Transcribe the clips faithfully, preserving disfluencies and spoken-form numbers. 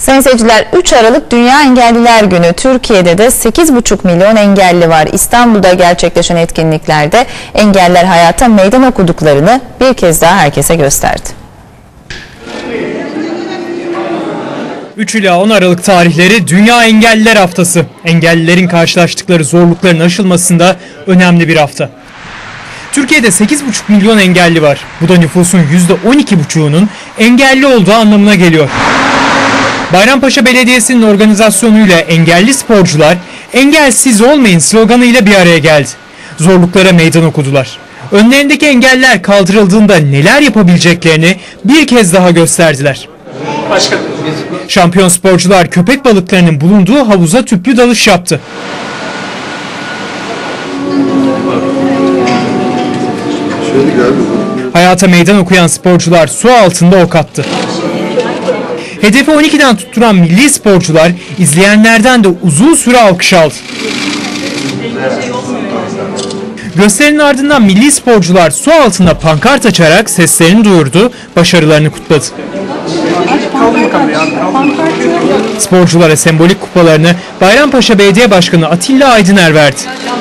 Sayın seyirciler, üç Aralık Dünya Engelliler Günü. Türkiye'de de sekiz buçuk milyon engelli var. İstanbul'da gerçekleşen etkinliklerde engelliler hayata meydan okuduklarını bir kez daha herkese gösterdi. üç ila on Aralık tarihleri Dünya Engelliler Haftası. Engellilerin karşılaştıkları zorlukların aşılmasında önemli bir hafta. Türkiye'de sekiz buçuk milyon engelli var. Bu da nüfusun yüzde on iki buçuğunun engelli olduğu anlamına geliyor. Bayrampaşa Belediyesi'nin organizasyonuyla engelli sporcular "Engelsiz olmayın" sloganıyla bir araya geldi. Zorluklara meydan okudular. Önlerindeki engeller kaldırıldığında neler yapabileceklerini bir kez daha gösterdiler. Başka. Şampiyon sporcular köpek balıklarının bulunduğu havuza tüplü dalış yaptı. Hayata meydan okuyan sporcular su altında ok attı. Hedefi on ikiden tutturan milli sporcular izleyenlerden de uzun süre alkış aldı. Gösterinin ardından milli sporcular su altında pankart açarak seslerini duyurdu, başarılarını kutladı. Sporculara sembolik kupalarını Bayrampaşa Belediye Başkanı Atilla Aydıner verdi.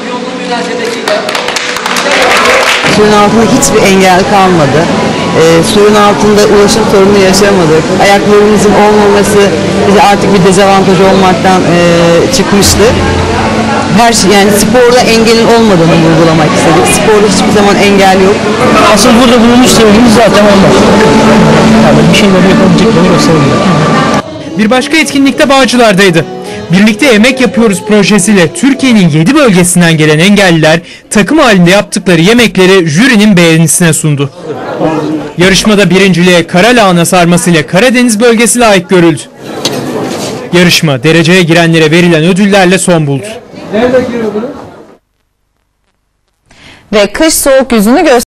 Suyun altında hiçbir engel kalmadı. E, suyun altında ulaşım sorunu yaşamadık. Ayaklarımızın olmaması bize artık bir dezavantaj olmaktan e, çıkmıştı. Her şey, yani sporda engelin olmadığını vurgulamak istedik. Sporda hiçbir zaman engel yok. Asıl burada bulunmuş sevgimiz zaten onlar. Yani bir şeyler yapabileceklerini gösterdiler. Bir başka etkinlikte Bağcılar'daydı. Birlikte Yemek Yapıyoruz projesiyle Türkiye'nin yedi bölgesinden gelen engelliler takım halinde yaptıkları yemekleri jürinin beğenisine sundu. Yarışmada birinciliğe kara lahana sarması ile Karadeniz bölgesi layık görüldü. Yarışma dereceye girenlere verilen ödüllerle son buldu. Ve kış soğuk yüzünü gösterdi.